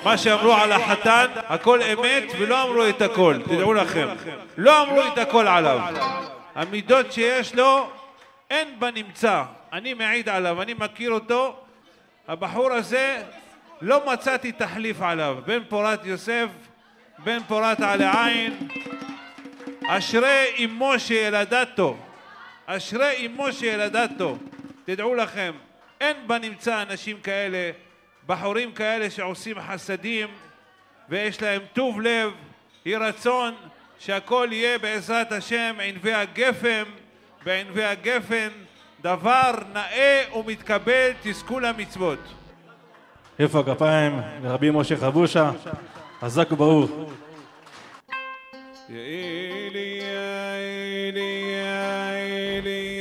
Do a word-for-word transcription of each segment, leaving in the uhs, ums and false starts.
מה שאמרו על החתן, הכל אמת ולא אמרו את הכל, תדעו לכם. לא אמרו את הכל עליו. המידות שיש לו, אין בנמצא. אני מעיד עליו, אני מכיר אותו. הבחור הזה, לא מצאתי תחליף עליו. בן פורת יוסף, בן פורת עלי עין. אשרי אמו שילדתו. אשרי אמו שילדתו. תדעו לכם, אין בנמצא אנשים כאלה, בחורים כאלה שעושים חסדים ויש להם טוב לב, יהי רצון שהכל יהיה בעזרת השם ענבי הגפן, בענבי הגפן דבר נאה ומתקבל, תזכו למצוות. איפה הכפיים לרבי משה חבושה, חזק וברוך. יאלי יאלי יאלי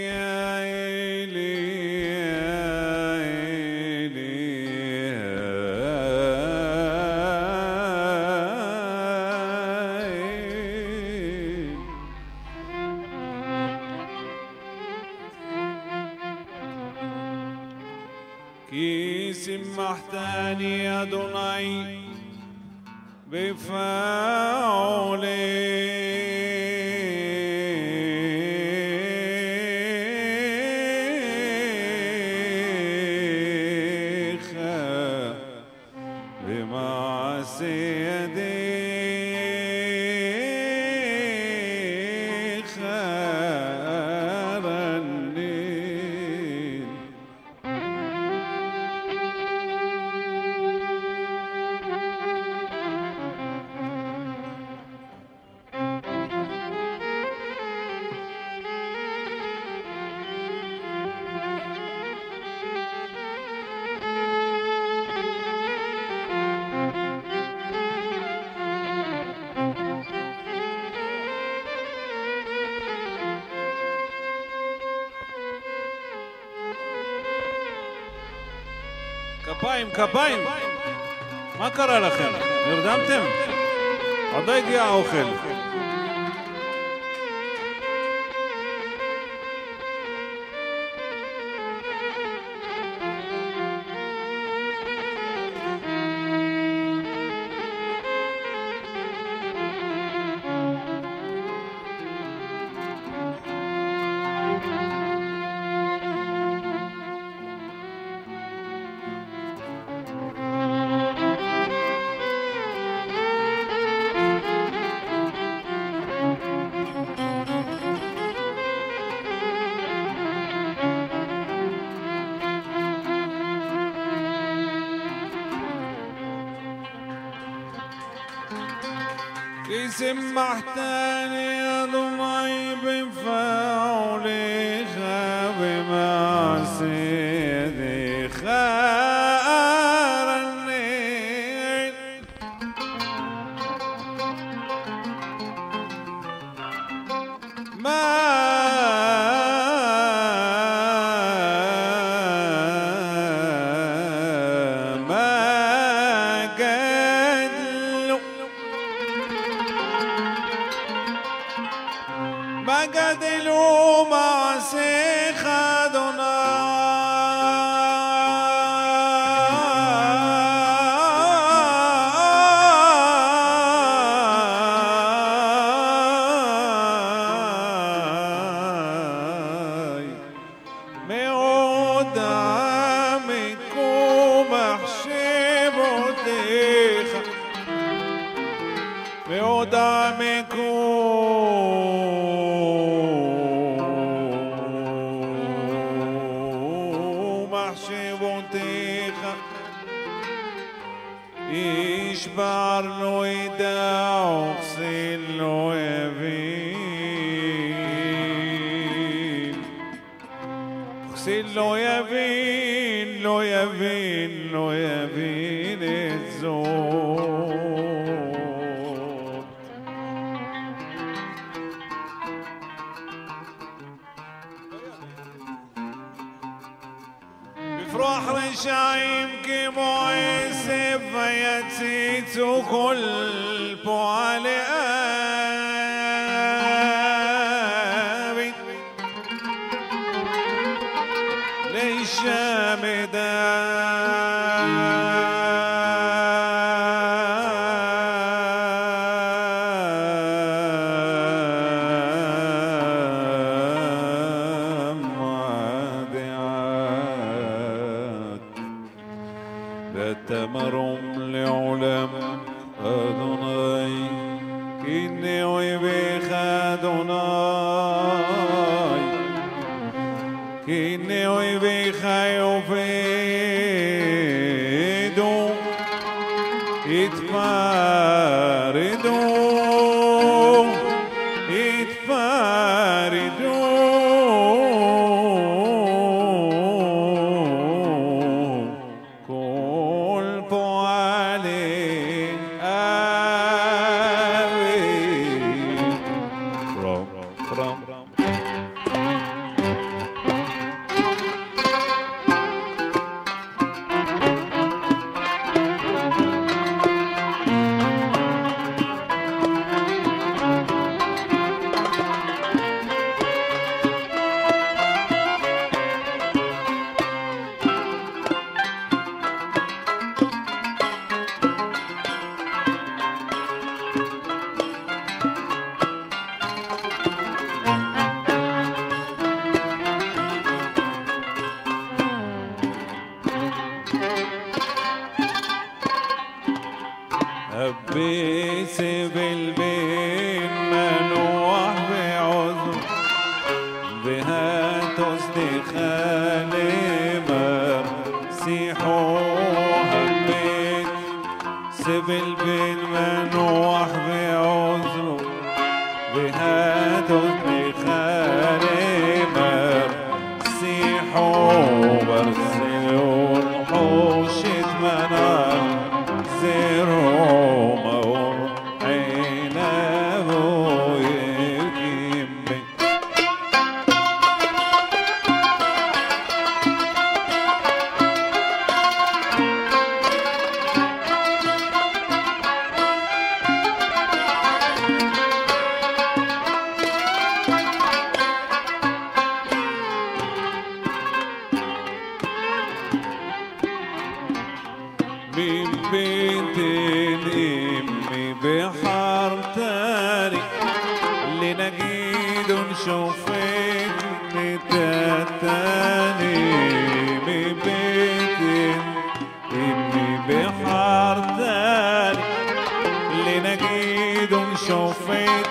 כי שמחתני אדוני בפעולך במעשה ידיך ארנן. כפיים, כפיים. מה קרה לכם? נרדמתם? עוד לא הגיע האוכל. כי שמחתני אדוני בפעולך במעשה ידיך ארנן. מה מה גדלו מעשיך אדוני מאוד עמקו מחשבותיך מאוד עמקו מחשבותיך ישבר לא ידע וכסיל לא יבין וכסיל לא יבין לא יבין לא יבין את זאת. בפרוח רשעים כמו עשב ויציצו כל פועלי אבי לאישה מדי מעולם לעולם. אדוני, כי נאוהביך אדוני, כי נאוהביך יאבדו, יתפרדו, יתפרדו. أبيس بالبين منوح بعذر بها تصدق لمر سيحوها بيت سبل بين منوح بعذر بها تصدق لمر سيحوها برسلون حوشت منار زيرو مور عينه يكمل من بيت الأم بحر تاني لنجيد نشوفك نتتاني. من بيت الأم بحر تاني لنجيد نشوفك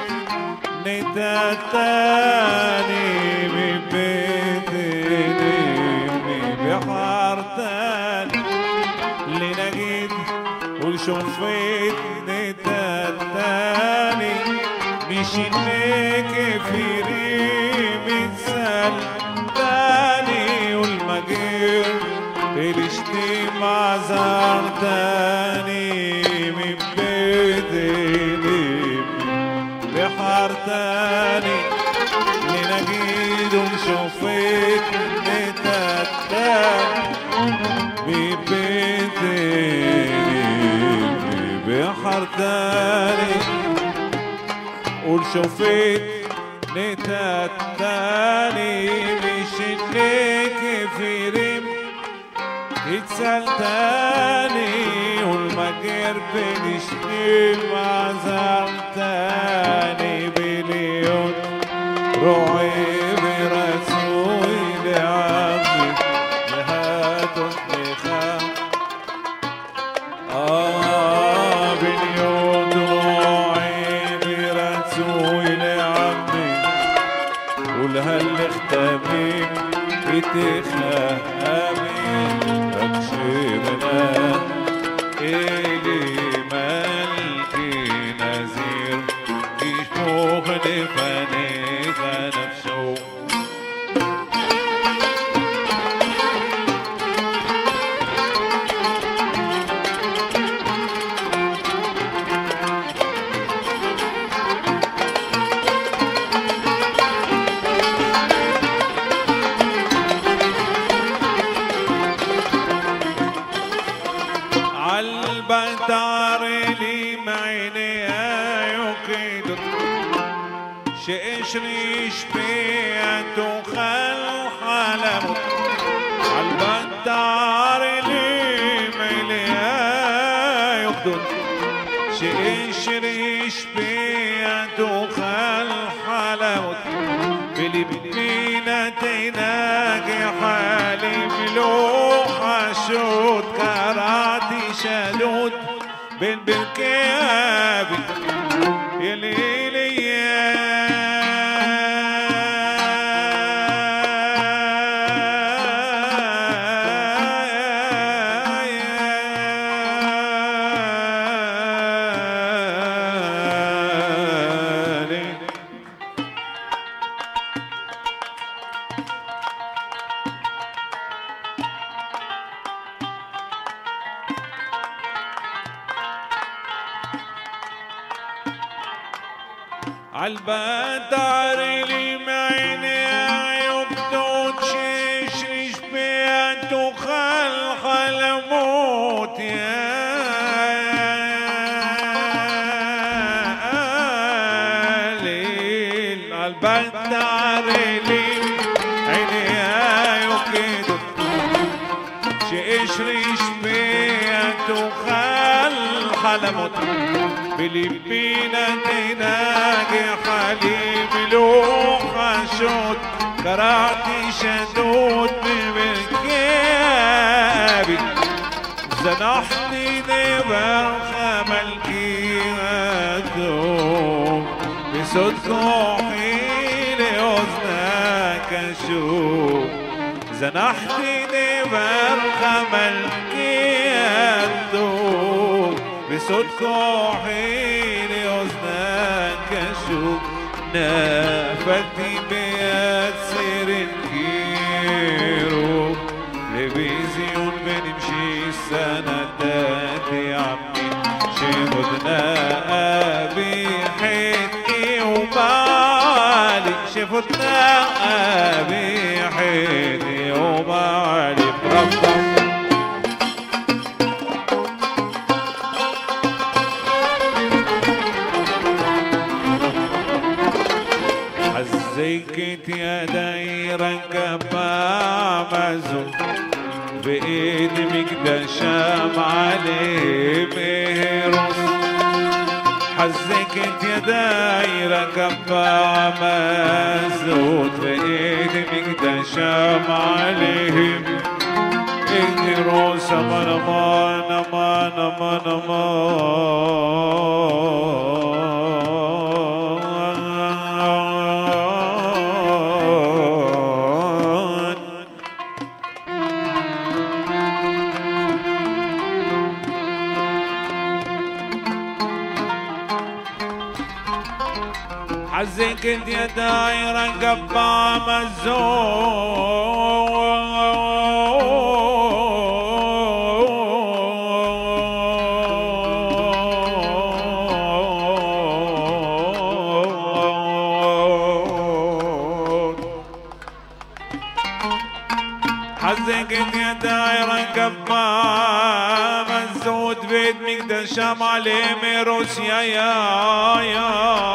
نتتاني. من بيت الأم بحر تاني لنجيد ولشوفت نتتاني. بشنك في ريم تسلتاني والمجير الاشتم عزرتاني. من بيت الأم بحر تاني لنجيد ولشوفت نتتاني. ببيت بحر تاني ولشوفت نتتاني. بشنك في ريم اتسلتاني والمجر بنشتم عزرتاني. بليون روعي برسول عبدي لهاتف آه بليون روعي برسول عبدي ولهال اختميم بتخامين أبشرنا إلي ملكي نزير يشوف نفني نفسه. عالبتار لي معيني يقيد شئشريش بيتو خل حلمت. عالبتار لي معيني يقيد شئشريش بيتو خل حلمت. بلبنينا تناجي حالي ملوحة شوت كراتي شالو شدود بين بالكابي يا ليلي عالبات عريلي معيني عيوب توتشيش ريش بيات وخلخل موت يا ليل عالبات عريلي عيني عيوب كده شيش ريش بيات وخلخل موت بلبينا تناجي حليم لوحة شوت كراتي شدود بالكابي زنحتي نبر خملكي أدوم بصوت روحي لأذنك أشوف زنحتي نبر خملكي أدوم بصوت كوحي لأذنك أشوف نافتي بيد سير الكيرو لبيزيون بنمشي السندات يا عمي شفتنا أبي حيتي ومالي شفتنا أبي حيتي ومالي بربا زيكت يا دايرك بامزو بإيد مقدشام عليه مهروس حزكت يا دايرك بامزو بإيد مقدشام عليه مهروس أمان أمان أمان أمان أمان حزكت يا دايرة قبام الزود حزكت يا دايرة قبام الزود بيت مقدشام عليه ميروس يا يا يا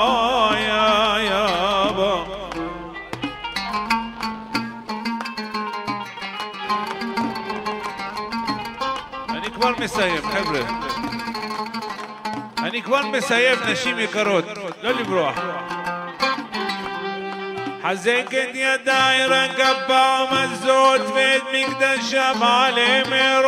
كبار مسايب خبره أنا كبار مسايب نشيمي كروت لولي بروح حزكت يا دايرة قبا مزود بيت مقدشام عليه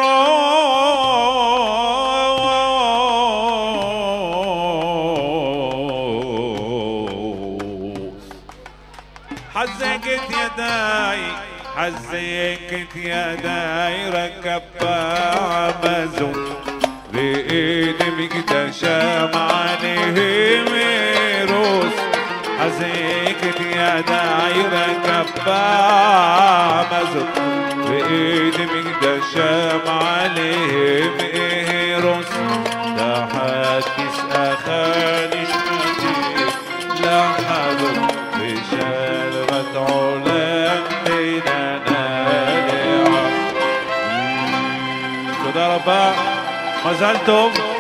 ميروس حزكت يا داي حزكت يا دايرة قبا مزود بإيد مقدشام عليه ميروس حزكت يا دايرة قبا مزود بإيد مقدشام عليه ميروس تحت كسأ خانش مدير لحظة بشلغة علام بيننا لعب تدربا ما زلتم